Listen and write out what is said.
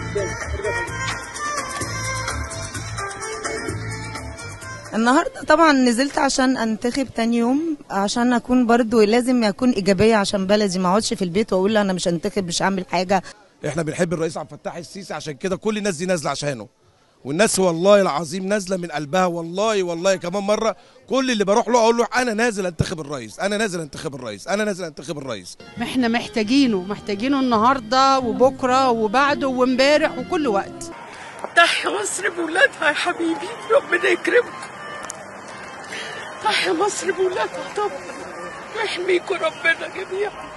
النهارده طبعا نزلت عشان انتخب تاني يوم، عشان اكون برضو لازم اكون ايجابيه عشان بلدي، ما اقعدش في البيت واقول انا مش هنتخب مش هعمل حاجه. احنا بنحب الرئيس عبد الفتاح السيسي، عشان كده كل الناس دي نازله عشانه، والناس والله العظيم نازله من قلبها. والله كمان مره كل اللي بروح له اقول له انا نازل انتخب الرئيس، انا نازل انتخب الرئيس، انا نازل انتخب الرئيس. احنا محتاجينه النهارده وبكره وبعده وامبارح وكل وقت. تحيا مصر بولادها يا حبيبي، ربنا يكرمكم. تحيا مصر بولادها طبعا، ويحميكم ربنا جميعا.